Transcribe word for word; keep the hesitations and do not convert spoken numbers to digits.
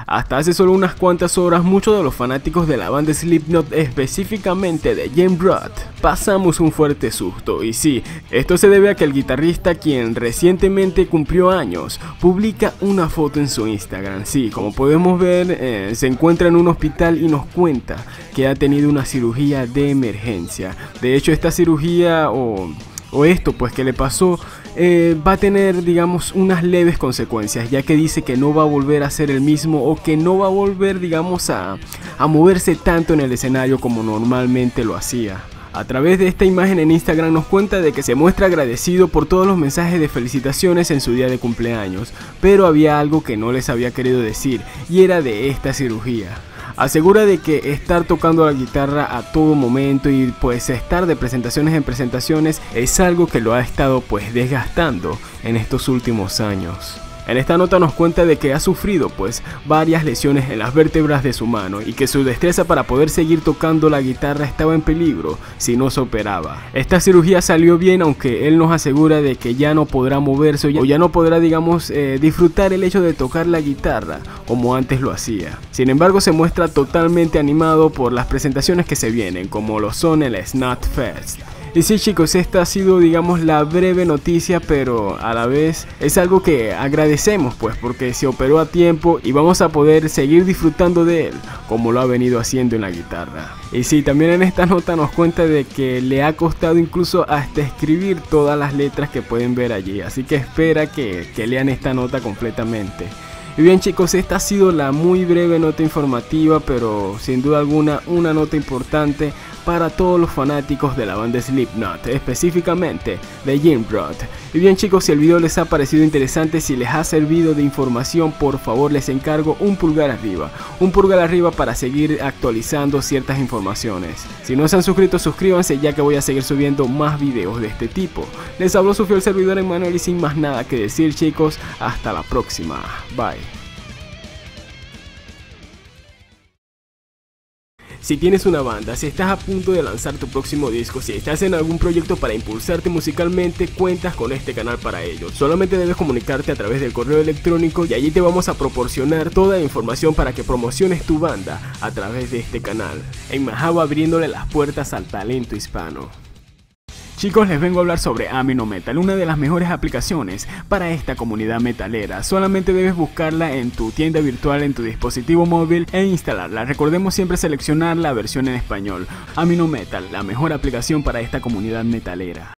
Hasta hace solo unas cuantas horas, muchos de los fanáticos de la banda Slipknot, específicamente de Jim Roth, pasamos un fuerte susto. Y sí, esto se debe a que el guitarrista, quien recientemente cumplió años, publica una foto en su Instagram. Sí, como podemos ver, eh, se encuentra en un hospital y nos cuenta que ha tenido una cirugía de emergencia. De hecho, esta cirugía o, o esto pues que le pasó Eh, va a tener, digamos, unas leves consecuencias, ya que dice que no va a volver a ser el mismo, o que no va a volver, digamos, a, a moverse tanto en el escenario como normalmente lo hacía. A través de esta imagen en Instagram nos cuenta de que se muestra agradecido por todos los mensajes de felicitaciones en su día de cumpleaños, pero había algo que no les había querido decir, y era de esta cirugía. Asegura de que estar tocando la guitarra a todo momento y pues estar de presentaciones en presentaciones es algo que lo ha estado pues desgastando en estos últimos años. En esta nota nos cuenta de que ha sufrido pues varias lesiones en las vértebras de su mano y que su destreza para poder seguir tocando la guitarra estaba en peligro si no se operaba. Esta cirugía salió bien, aunque él nos asegura de que ya no podrá moverse o ya no podrá, digamos, eh, disfrutar el hecho de tocar la guitarra como antes lo hacía. Sin embargo, se muestra totalmente animado por las presentaciones que se vienen, como lo son el Snot Fest. Y sí, chicos, esta ha sido, digamos, la breve noticia, pero a la vez es algo que agradecemos pues porque se operó a tiempo y vamos a poder seguir disfrutando de él como lo ha venido haciendo en la guitarra. Y sí, también en esta nota nos cuenta de que le ha costado incluso hasta escribir todas las letras que pueden ver allí, así que espera que, que lean esta nota completamente. Y bien, chicos, esta ha sido la muy breve nota informativa, pero sin duda alguna una nota importante para todos los fanáticos de la banda Slipknot, específicamente de Jim Roth. Y bien, chicos, si el video les ha parecido interesante, si les ha servido de información, por favor les encargo un pulgar arriba, un pulgar arriba para seguir actualizando ciertas informaciones. Si no se han suscrito, suscríbanse, ya que voy a seguir subiendo más videos de este tipo. Les habló su fiel servidor Emmanuel y sin más nada que decir, chicos, hasta la próxima. Bye. Si tienes una banda, si estás a punto de lanzar tu próximo disco, si estás en algún proyecto para impulsarte musicalmente, cuentas con este canal para ello. Solamente debes comunicarte a través del correo electrónico y allí te vamos a proporcionar toda la información para que promociones tu banda a través de este canal. En Majabo, abriéndole las puertas al talento hispano. Chicos, les vengo a hablar sobre Amino Metal, una de las mejores aplicaciones para esta comunidad metalera. Solamente debes buscarla en tu tienda virtual en tu dispositivo móvil e instalarla. Recordemos siempre seleccionar la versión en español. Amino Metal, la mejor aplicación para esta comunidad metalera.